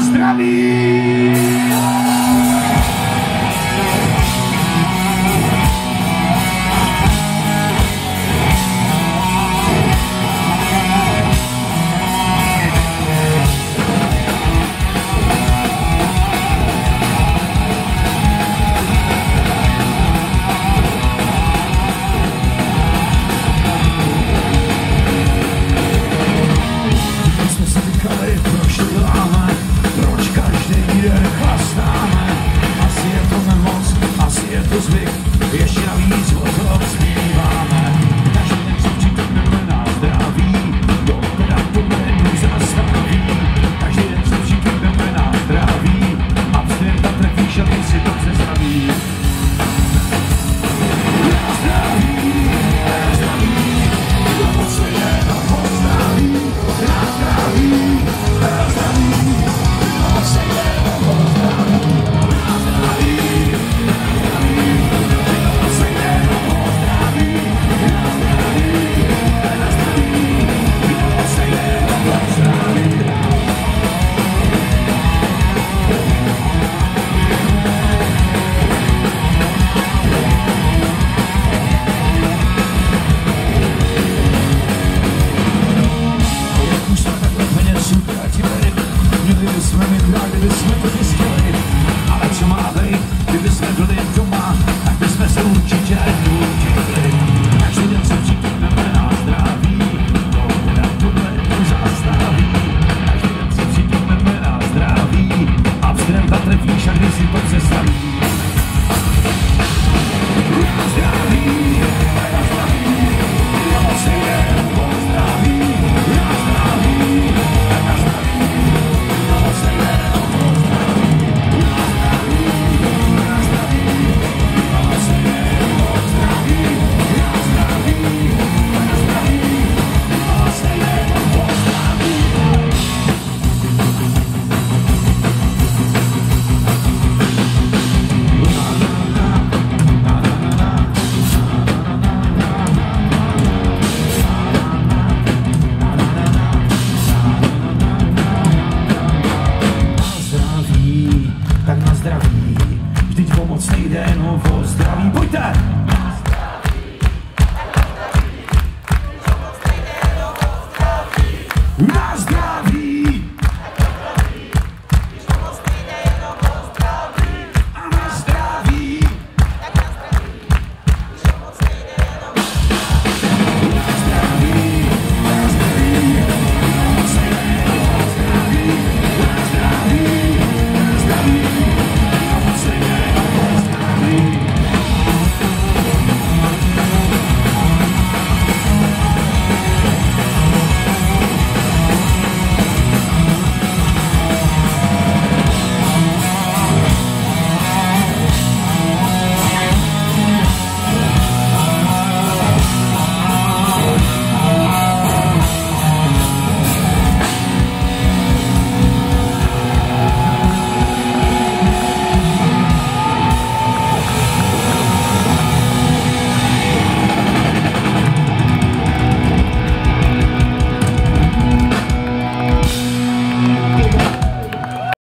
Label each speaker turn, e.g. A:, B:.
A: zdraví. Ještě navíc o tom zpíváme. Každý den se přijdeme na zdraví, dokud pomenu zastaví. Každý den se přijdeme na zdraví, abstinenta trefíš a ty si to představí. Na zdraví, dokud se jenom pozdraví. Na zdraví, dokud se jenom pozdraví. Na zdraví. Kdyby jsme mi dali, kdyby jsme to zjistili, ale co má být, kdyby jsme byli doma, tak bychom se určitě nutili. Každý den se přijďme na zdraví, dokud pomenu zastaví. Každý den se přijďme na zdraví, abstinenta trefíš a když si to představí. Na zdraví, no se jenom pozdraví. Na zdraví, tak na zdraví, vždyť pomoc nejde, no o zdraví, pojďte!